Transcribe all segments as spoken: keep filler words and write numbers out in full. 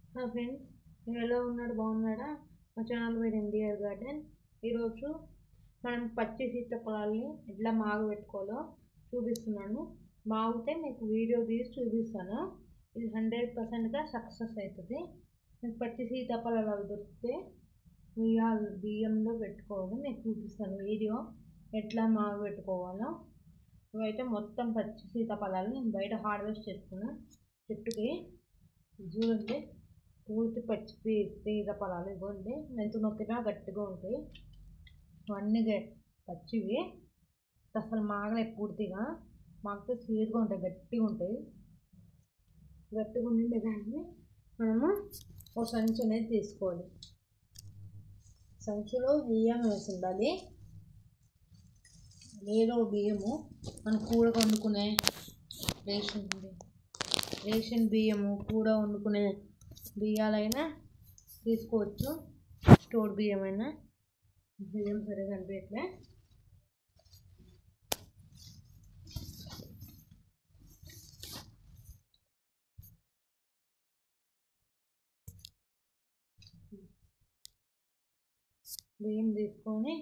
నా ఫ్రెండ్స్ మీరు ఎలా ఉన్నాడు బాగున్నాడా? మా ఛానల్ పేరు ఎండిఆర్ గార్డెన్. ఈరోజు మనం పచ్చి సీతాఫలాల్ని ఎట్లా మాగ పెట్టుకోవాలో చూపిస్తున్నాను. మాగితే మీకు వీడియో తీసి చూపిస్తాను. ఇది హండ్రెడ్ పర్సెంట్గా సక్సెస్ అవుతుంది. మీకు పచ్చి సీతాఫలాలు అవి దొరికితే బియ్యాలు బియ్యంలో పెట్టుకోవాలి. మీకు చూపిస్తాను వీడియో ఎట్లా మాగ పెట్టుకోవాలో. ఇవైతే మొత్తం పచ్చి సీతాఫలాలు నేను బయట హార్వెస్ట్ చేసుకున్నా చెట్టుకి. చూడండి, పూర్తి పచ్చి సీతాఫలాలు ఇవ్వండి. మెంతు నొక్కినా గట్టిగా ఉంటాయి. ఇవన్నీ పచ్చివి, అసలు మాగలే పూర్తిగా. మాకు స్వీట్గా ఉంటాయి, గట్టిగా ఉంటాయి. గట్టిగా ఉండే దాన్ని మనము ఒక సంచి అనేది తీసుకోవాలి. సంచిలో బియ్యం వేసి ఉండాలి. ఏదో బియ్యము మనం కూర వండుకునే రేషన్ రేషన్ బియ్యము కూర వండుకునే బియ్యాలైనా తీసుకోవచ్చు, స్టోర్ బియ్యం అయినా. బియ్యం సరిగా అనిపించట్లే. బియ్యం తీసుకొని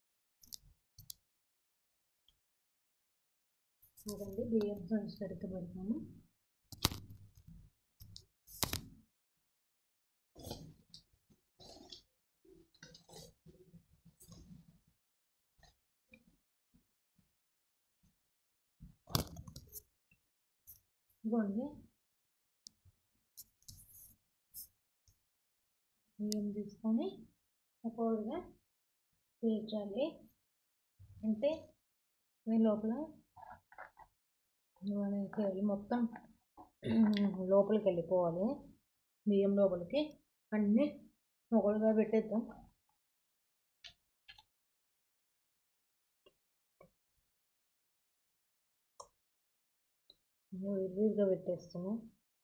చూడండి, బియ్యం సంచి సరిగ్గా పెడతాము. ఇదిగోండి, బియ్యం తీసుకొని ఒక్కొక్కటిగా పేర్చాలి. అంటే ఈ లోపల మొత్తం లోపలికి వెళ్ళిపోవాలి. బియ్యం లోపలికి అన్నీ మొక్కలుగా పెట్టేద్దాం. విరివిగా పెట్టేస్తాము.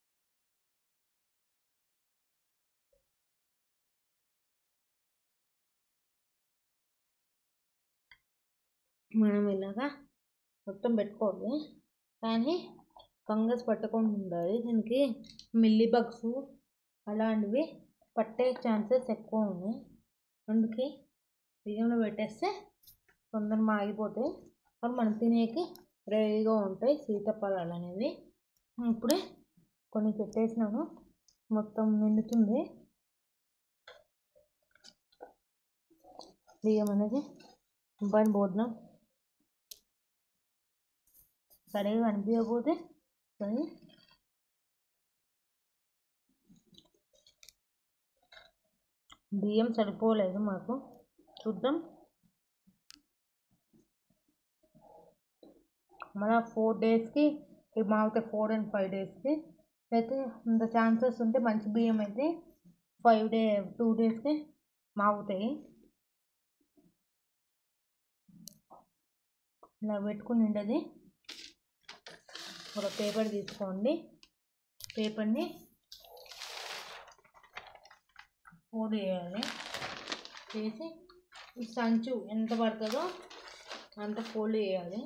మనం ఇలాగా మొత్తం పెట్టుకోవాలి, కానీ ఫంగస్ పట్టకుండా ఉండాలి. దీనికి మిల్లీ బగ్స్ అలాంటివి పట్టే ఛాన్సెస్ ఎక్కువ ఉన్నాయి. అందుకే బియ్యంలో పెట్టేస్తే తొందరగా ఆగిపోతాయి. అప్పుడు మనం తినేకి రెడీగా ఉంటాయి సీతాఫలాలు అనేవి. ఇప్పుడే కొన్ని పెట్టేసినాను, మొత్తం నిండుతుంది బియ్యం అనేది. పైన భోజనం సరిగా అనిపించకపోతే సరే, బియ్యం సరిపోలేదు మాకు. చూద్దాం, మళ్ళీ ఫోర్ డేస్కి ఇవి మాగితే ఫోర్ అండ్ ఫైవ్ డేస్కి అయితే ఇంత ఛాన్సెస్ ఉంటే మంచి బియ్యం అయితే ఫైవ్ డే టూ డేస్కి మాగుతాయి. ఇలా పెట్టుకుని ఉండేది. ఒక పేపర్ తీసుకోండి, పేపర్ని ఫోల్డ్ చేయాలి. చేసి ఈ సంచు ఎంత పడుతుందో అంత ఫోల్డ్ చేయాలి.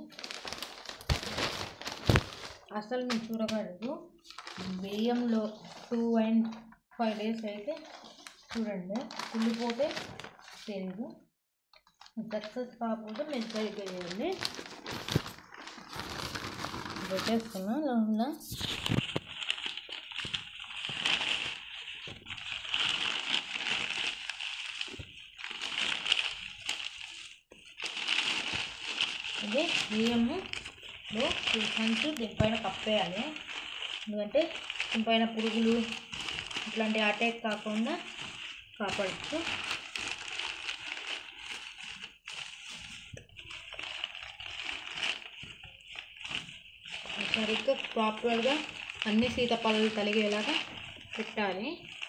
అసలు మీరు చూడగలదు, బియ్యంలో టూ అండ్ ఫైవ్ డేస్ అయితే చూడండి కుళ్ళిపోతే తెలియదు. సక్సెస్ కాకపోతే మీరు సరిగ్గా చేయండి. పెట్టేసుకున్నా లోపల. ఇది బియ్యములో సంచు దీనిపైన కప్పేయాలి. ఎందుకంటే దీనిపైన పురుగులు ఇట్లాంటి అటాక్ కాకుండా కాపాడచ్చు. సరిగ్గా ప్రాపర్గా అన్ని సీతాఫలాలు తలిగేలాగా పెట్టాలి.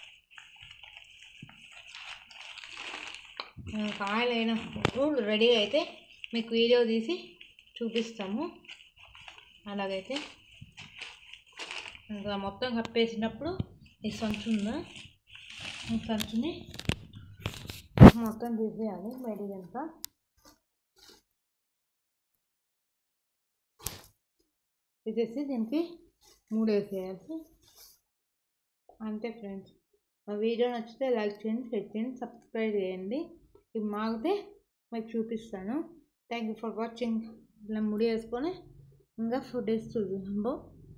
కాయలు అయినప్పుడు రెడీ అయితే మీకు వీడియో తీసి చూపిస్తాము. అలాగైతే ఇంకా మొత్తం కప్పేసినప్పుడు ఈ సంచు ఉందా, ఈ సంచుని మొత్తం తీసేయాలి బయటికంతా. తీసేసి దీనికి మూడు వేసేయాలి. అంతే ఫ్రెండ్స్. మా వీడియో నచ్చితే లైక్ చేయండి, షేర్ చేయండి, సబ్స్క్రైబ్ చేయండి. ఇవి మాగితే మీకు చూపిస్తాను. Thank you for watching. ఇలా ముడి వేసుకొని ఇంకా ఫుడ్ వేసి చూద్దాము.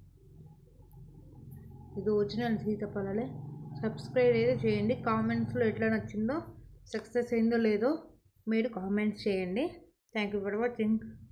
ఇది ఒరిజినల్ సీతాఫలాలే. సబ్స్క్రైబ్ అయితే చేయండి. కామెంట్స్లో ఎట్లా నచ్చిందో, సక్సెస్ అయిందో లేదో మీరు కామెంట్స్ చేయండి. Thank you for watching.